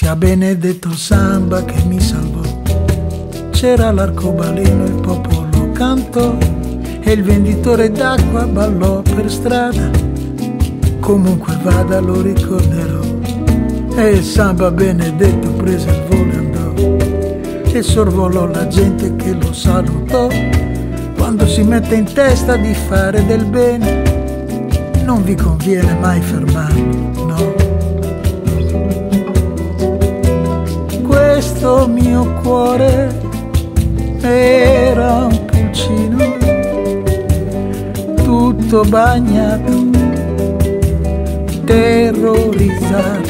sia benedetto il samba che mi salvò. C'era l'arcobaleno, il popolo cantò e il venditore d'acqua ballò per strada. Comunque vada lo ricorderò. E il samba benedetto prese il volo e andò, e sorvolò la gente che lo salutò. Quando si mette in testa di fare del bene, non vi conviene mai fermarvi, no. Questo mio cuore era un pulcino tutto bagnato, terrorizzato.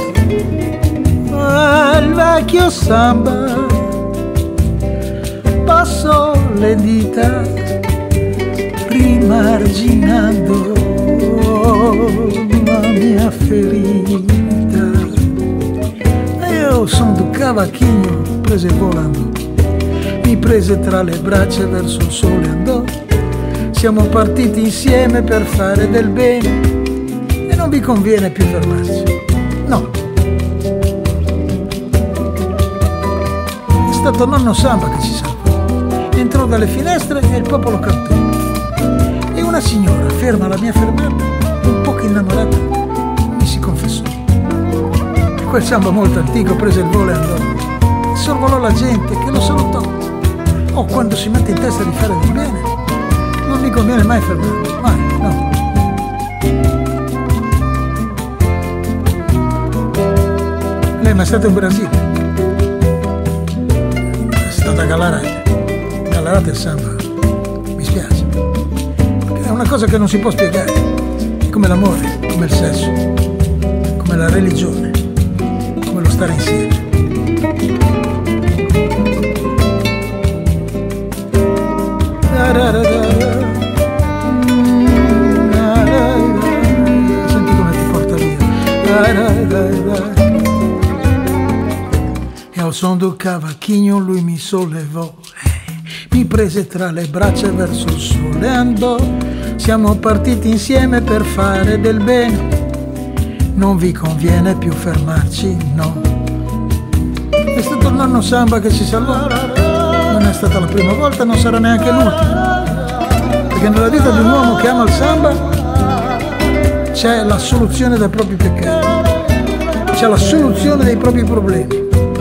Il vecchio samba passò le dita rimarginando la mia ferita. E io son du cavacchino, prese volando, mi prese tra le braccia verso il sole andò. Siamo partiti insieme per fare del bene e non vi conviene più fermarsi, no. È stato nonno Samba che ci salvò. Entrò dalle finestre e il popolo cantò. E una signora, ferma alla mia fermata, un poco innamorata, mi si confessò. Quel samba molto antico prese il volo e andò. Sorvolò la gente che lo salutò. Oh, quando si mette in testa di fare del bene, non mi conviene mai fermarmi, mai, no. Lei è mai stata in Brasile? È stata a Galarate. Galarate e samba, mi spiace. È una cosa che non si può spiegare. È come l'amore, come il sesso, come la religione, come lo stare insieme. Senti come ti porta via. E al son del cavacchino lui mi sollevò, mi prese tra le braccia verso il sole andò. Siamo partiti insieme per fare del bene, non vi conviene più fermarci, no. È stato il nonno Samba che ci salvò. Non è stata la prima volta, non sarà neanche l'ultima, perché nella vita di un uomo che ama il samba c'è la soluzione dei propri peccati, c'è la soluzione dei propri problemi.